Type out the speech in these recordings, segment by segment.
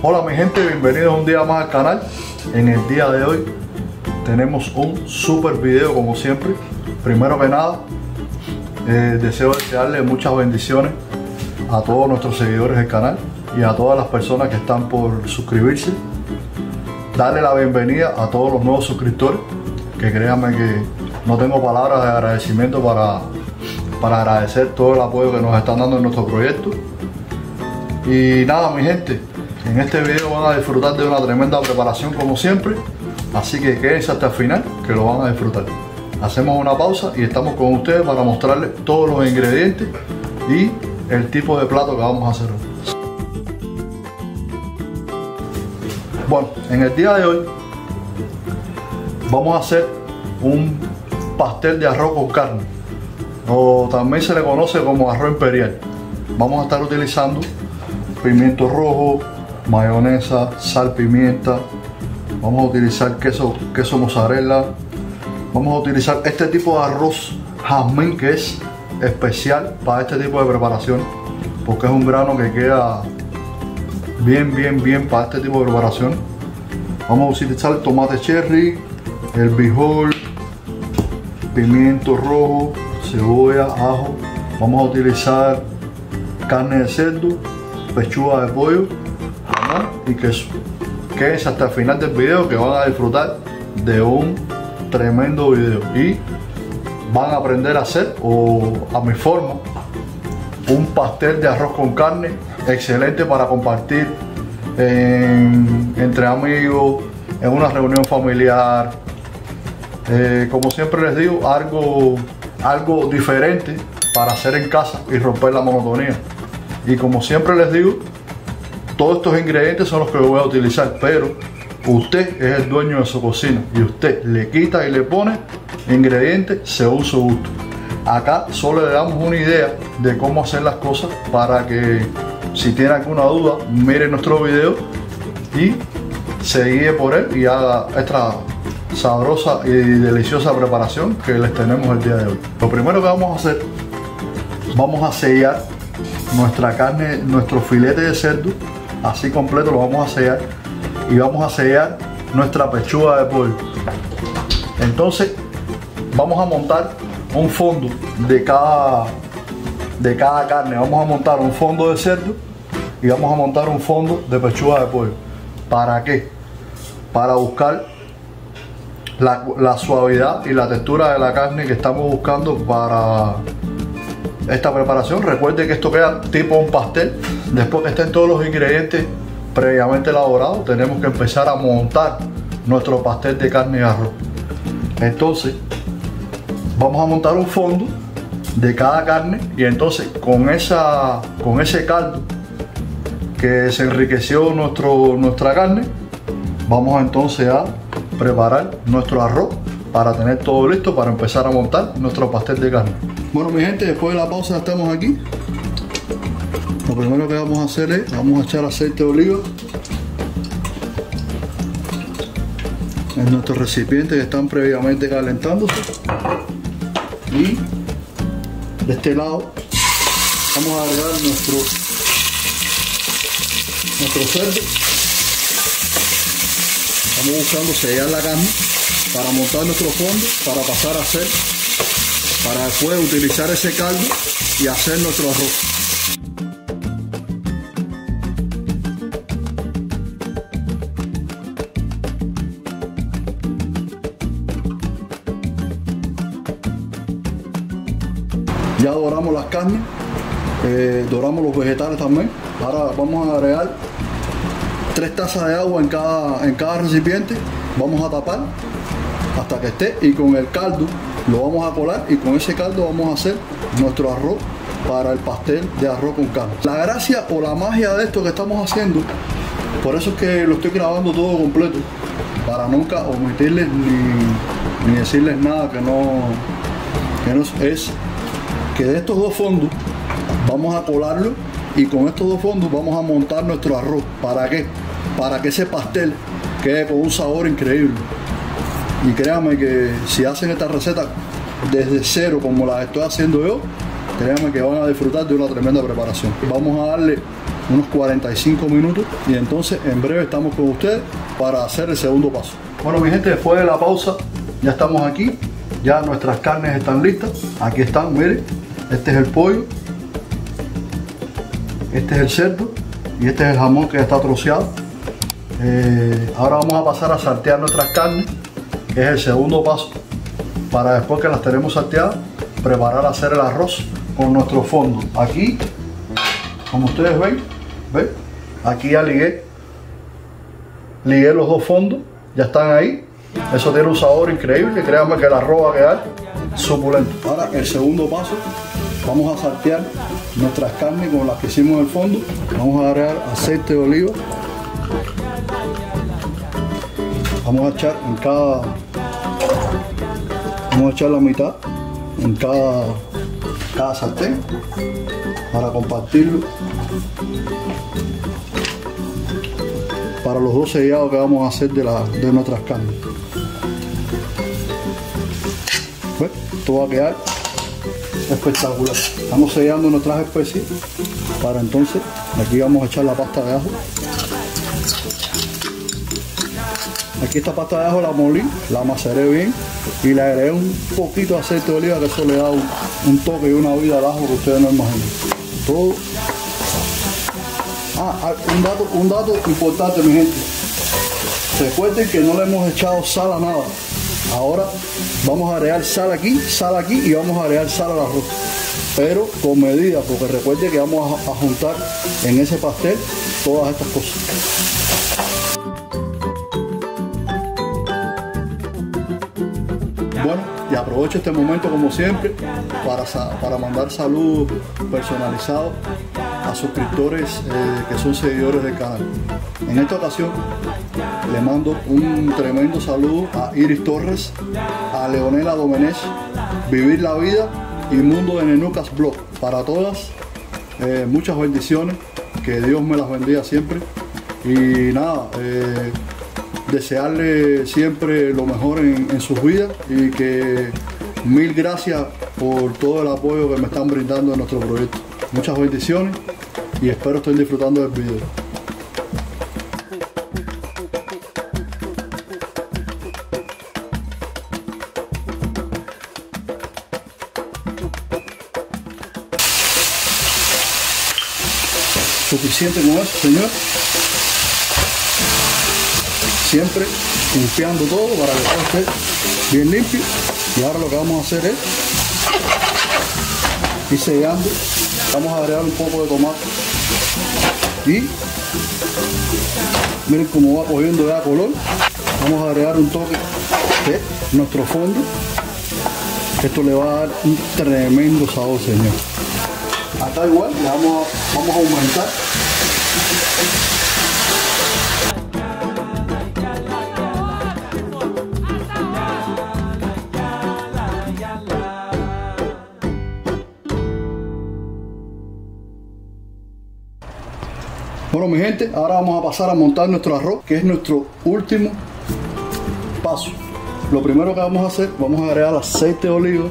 Hola mi gente, bienvenidos un día más al canal. En el día de hoy tenemos un super video como siempre. Primero que nada, deseo desearle muchas bendiciones a todos nuestros seguidores del canal y a todas las personas que están por suscribirse. Darle la bienvenida a todos los nuevos suscriptores, que créanme que no tengo palabras de agradecimiento para agradecer todo el apoyo que nos están dando en nuestro proyecto. Y nada mi gente, en este video van a disfrutar de una tremenda preparación como siempre, así que quédense hasta el final que lo van a disfrutar. Hacemos una pausa y estamos con ustedes para mostrarles todos los ingredientes y el tipo de plato que vamos a hacer hoy. Bueno, en el día de hoy vamos a hacer un pastel de arroz con carne, o también se le conoce como arroz imperial. Vamos a estar utilizando pimiento rojo, mayonesa, sal, pimienta. Vamos a utilizar queso mozzarella. Vamos a utilizar este tipo de arroz jazmín, que es especial para este tipo de preparación, porque es un grano que queda bien para este tipo de preparación. Vamos a utilizar el tomate cherry, el bijol, pimiento rojo, cebolla, ajo. Vamos a utilizar carne de cerdo, pechuga de pollo, jamón y queso. Quédense hasta el final del video que van a disfrutar de un tremendo video y van a aprender a hacer, o a mi forma, un pastel de arroz con carne excelente para compartir entre amigos, en una reunión familiar. Como siempre les digo, algo diferente para hacer en casa y romper la monotonía. Y como siempre les digo, todos estos ingredientes son los que voy a utilizar, pero usted es el dueño de su cocina y usted le quita y le pone ingredientes según su gusto. Acá solo le damos una idea de cómo hacer las cosas, para que si tiene alguna duda mire nuestro video y se guíe por él y haga esta sabrosa y deliciosa preparación que les tenemos el día de hoy. Lo primero que vamos a hacer, vamos a sellar nuestra carne, nuestro filete de cerdo, así completo lo vamos a sellar, y vamos a sellar nuestra pechuga de pollo. Entonces vamos a montar un fondo de cada carne. Vamos a montar un fondo de cerdo y vamos a montar un fondo de pechuga de pollo. ¿Para qué? Para buscar la suavidad y la textura de la carne que estamos buscando para esta preparación. Recuerde que esto queda tipo un pastel. Después que estén todos los ingredientes previamente elaborados, tenemos que empezar a montar nuestro pastel de carne y arroz. Entonces vamos a montar un fondo de cada carne, y entonces con ese caldo que se enriqueció nuestra carne, vamos entonces a preparar nuestro arroz para tener todo listo para empezar a montar nuestro pastel de carne. Bueno mi gente, después de la pausa estamos aquí. Lo primero que vamos a hacer es, vamos a echar aceite de oliva en nuestros recipientes que están previamente calentándose, y de este lado vamos a agregar nuestro cerdo. Estamos buscando sellar la carne para montar nuestro fondo, para después utilizar ese caldo y hacer nuestro arroz. Ya doramos las carnes, doramos los vegetales también. Ahora vamos a agregar 3 tazas de agua en cada recipiente. Vamos a tapar hasta que esté, y con el caldo lo vamos a colar, y con ese caldo vamos a hacer nuestro arroz para el pastel de arroz con carne. La gracia o la magia de esto que estamos haciendo, por eso es que lo estoy grabando todo completo, para nunca omitirles ni decirles nada que no es que de estos dos fondos vamos a colarlo, y con estos dos fondos vamos a montar nuestro arroz. ¿Para qué? Para que ese pastel quede con un sabor increíble. Y créanme que si hacen esta receta desde cero como la estoy haciendo yo, créanme que van a disfrutar de una tremenda preparación. Vamos a darle unos 45 minutos, y entonces en breve estamos con ustedes para hacer el segundo paso. Bueno, mi gente, después de la pausa ya estamos aquí, ya nuestras carnes están listas. Aquí están, miren, este es el pollo, este es el cerdo y este es el jamón que ya está troceado. Ahora vamos a pasar a saltear nuestras carnes, que es el segundo paso, para después que las tenemos salteadas, preparar a hacer el arroz con nuestro fondo. Aquí, como ustedes ven, aquí ya ligué los dos fondos, ya están ahí. Eso tiene un sabor increíble, créanme que el arroz va a quedar suculento. Ahora el segundo paso, vamos a saltear nuestras carnes con las que hicimos el fondo. Vamos a agregar aceite de oliva. Vamos a echar en cada, vamos a echar la mitad en cada sartén para compartirlo para los dos sellados que vamos a hacer de nuestras carnes. ¿Ves? Esto va a quedar espectacular. Estamos sellando nuestras especies para entonces aquí vamos a echar la pasta de ajo. Aquí esta pasta de ajo la molí, la maceré bien y le agregué un poquito de aceite de oliva, que eso le da un toque y una vida al ajo que ustedes no imaginan. Todo. Un dato importante, mi gente. Recuerden que no le hemos echado sal a nada. Ahora vamos a agregar sal aquí y vamos a agregar sal al arroz. Pero con medida, porque recuerden que vamos a juntar en ese pastel todas estas cosas. Bueno, y aprovecho este momento como siempre para mandar saludos personalizados a suscriptores que son seguidores del canal. En esta ocasión le mando un tremendo saludo a Iris Torres, a Leonela Domenech, Vivir la Vida y Mundo de Nenucas Blog. Para todas, muchas bendiciones, que Dios me las bendiga siempre. Y nada, desearle siempre lo mejor en sus vidas, y que mil gracias por todo el apoyo que me están brindando en nuestro proyecto. Muchas bendiciones y espero estén disfrutando del video. Suficiente con eso, señor. Siempre limpiando todo para que todo esté bien limpio. Y ahora lo que vamos a hacer es ir sellando. Vamos a agregar un poco de tomate y miren cómo va cogiendo ya color. Vamos a agregar un toque de nuestro fondo. Esto le va a dar un tremendo sabor, señor. Acá igual le vamos a aumentar. Bueno, mi gente, ahora vamos a pasar a montar nuestro arroz, que es nuestro último paso. Lo primero que vamos a hacer, vamos a agregar aceite de oliva.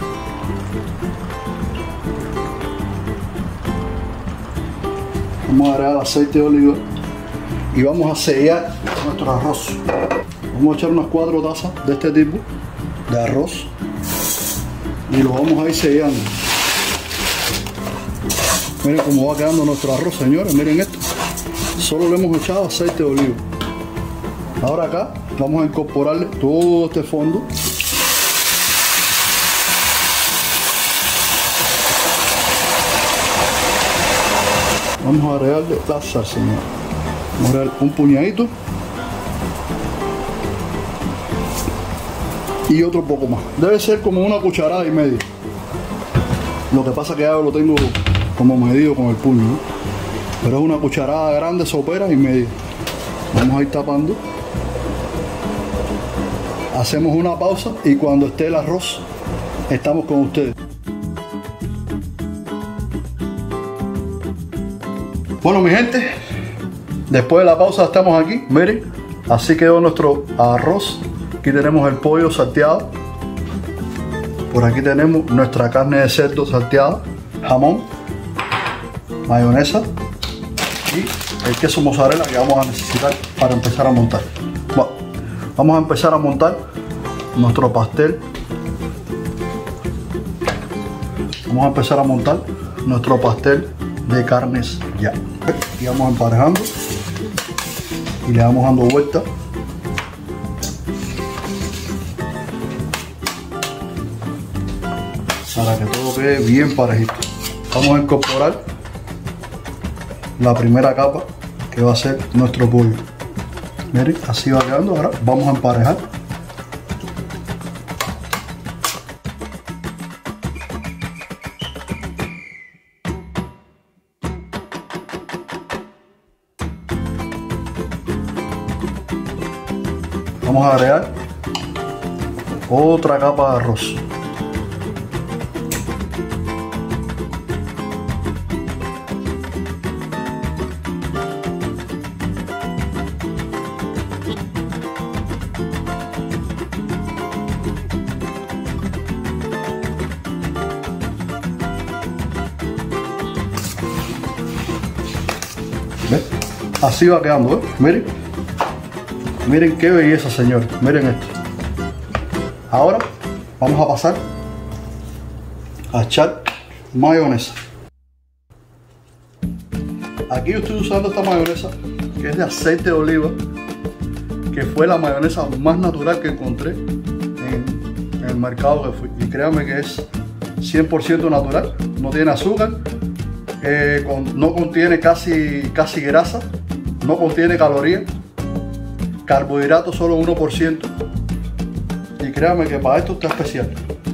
Vamos a agregar aceite de oliva y vamos a sellar nuestro arroz. Vamos a echar unas 4 tazas de este tipo de arroz y lo vamos a ir sellando. Miren cómo va quedando nuestro arroz, señores. Miren esto. Solo le hemos echado aceite de oliva. Ahora acá vamos a incorporarle todo este fondo. Vamos a agregarle la sal, señor. Vamos a agregar un puñadito y otro poco más. Debe ser como una cucharada y media. Lo que pasa es que ya lo tengo como medido con el puño, ¿no? Pero es una cucharada grande sopera y media. Vamos a ir tapando. Hacemos una pausa y cuando esté el arroz estamos con ustedes. Bueno, mi gente, después de la pausa estamos aquí. Miren, así quedó nuestro arroz. Aquí tenemos el pollo salteado. Por aquí tenemos nuestra carne de cerdo salteada, jamón, mayonesa, y el queso mozzarella que vamos a necesitar para empezar a montar. Bueno, vamos a empezar a montar nuestro pastel. Vamos a empezar a montar nuestro pastel de carnes ya. Y vamos emparejando y le vamos dando vuelta. Para que todo quede bien parejito. Vamos a incorporar la primera capa que va a ser nuestro pollo. Miren, así va quedando. Ahora vamos a emparejar. Vamos a agregar otra capa de arroz. ¿Ves? Así va quedando, ¿eh? Miren. Miren qué belleza, señores. Miren esto. Ahora vamos a pasar a echar mayonesa. Aquí yo estoy usando esta mayonesa que es de aceite de oliva, que fue la mayonesa más natural que encontré en el mercado que fui. Y créanme que es 100% natural, no tiene azúcar, no contiene casi grasa, no contiene calorías, carbohidratos solo 1%. Y créanme que para esto está especial.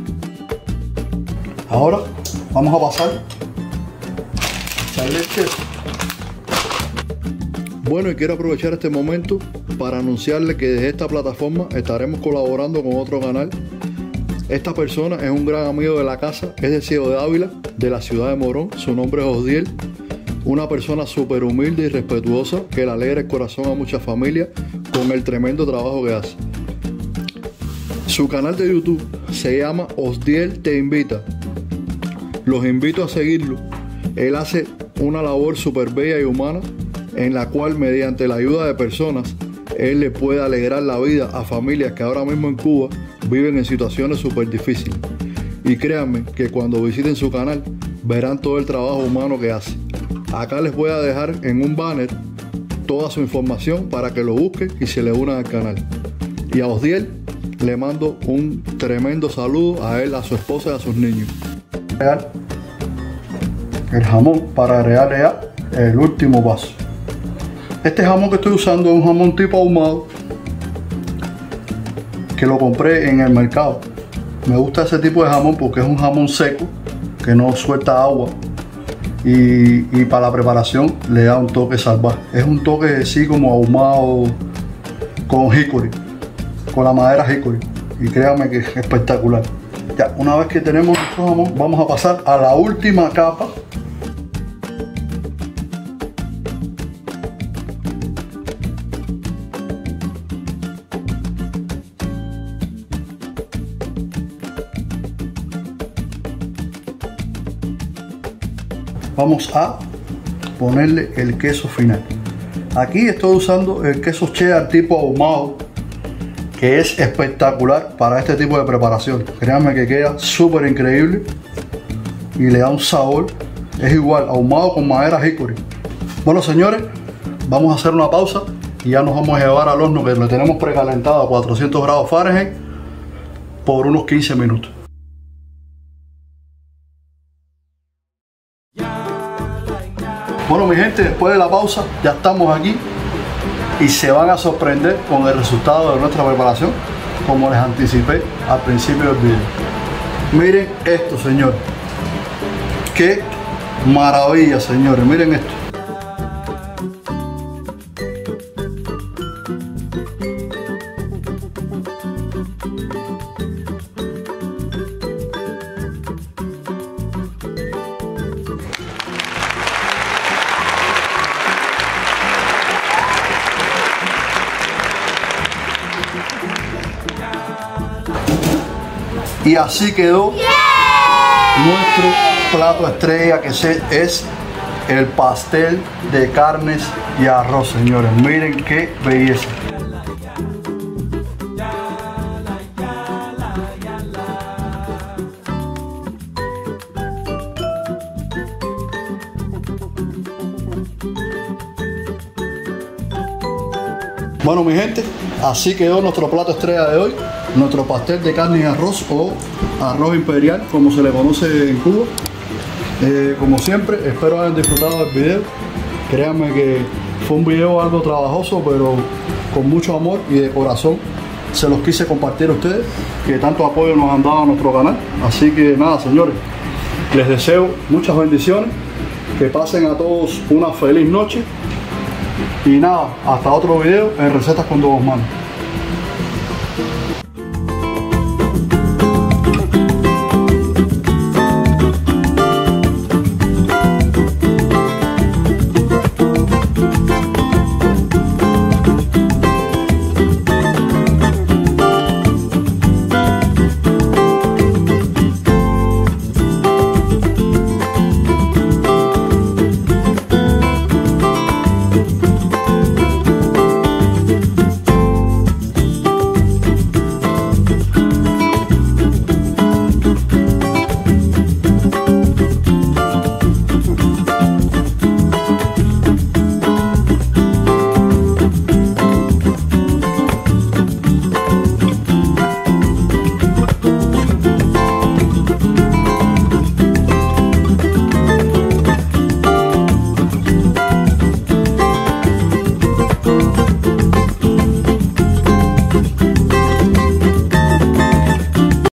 Ahora vamos a pasar a echarle el queso. Bueno, y quiero aprovechar este momento para anunciarle que desde esta plataforma estaremos colaborando con otro canal. Esta persona es un gran amigo de la casa, es de Ciego de Ávila, de la ciudad de Morón. Su nombre es Osdiel, una persona súper humilde y respetuosa que le alegra el corazón a muchas familias con el tremendo trabajo que hace. Su canal de YouTube se llama Osdiel Te Invita. Los invito a seguirlo. Él hace una labor súper bella y humana en la cual, mediante la ayuda de personas, él le puede alegrar la vida a familias que ahora mismo en Cuba viven en situaciones súper difíciles. Y créanme que cuando visiten su canal verán todo el trabajo humano que hace. Acá les voy a dejar en un banner toda su información para que lo busquen y se le unan al canal. Y a Osdiel le mando un tremendo saludo a él, a su esposa y a sus niños. El jamón para agregarle ya el último paso. Este jamón que estoy usando es un jamón tipo ahumado que lo compré en el mercado. Me gusta ese tipo de jamón porque es un jamón seco que no suelta agua y para la preparación le da un toque salvaje. Es un toque así como ahumado con hickory, con la madera hickory, y créanme que es espectacular. Ya, una vez que tenemos nuestro jamón, vamos a pasar a la última capa. Vamos a ponerle el queso final. Aquí estoy usando el queso cheddar tipo ahumado, que es espectacular para este tipo de preparación. Créanme que queda súper increíble y le da un sabor. Es igual, ahumado con madera hickory. Bueno, señores, vamos a hacer una pausa y ya nos vamos a llevar al horno, que lo tenemos precalentado a 400 grados Fahrenheit por unos 15 minutos. Bueno, mi gente, después de la pausa ya estamos aquí y se van a sorprender con el resultado de nuestra preparación, como les anticipé al principio del video. Miren esto, señores. Qué maravilla, señores. Miren esto. Y así quedó nuestro plato estrella, que es el pastel de carnes y arroz, señores. Miren qué belleza. Bueno, mi gente, así quedó nuestro plato estrella de hoy, nuestro pastel de carne y arroz, o arroz imperial, como se le conoce en Cuba. Como siempre, espero hayan disfrutado del video. Créanme que fue un video algo trabajoso, pero con mucho amor y de corazón se los quise compartir a ustedes, que tanto apoyo nos han dado a nuestro canal. Así que nada, señores, les deseo muchas bendiciones, que pasen a todos una feliz noche. Y nada, hasta otro video en Recetas con Don Osman.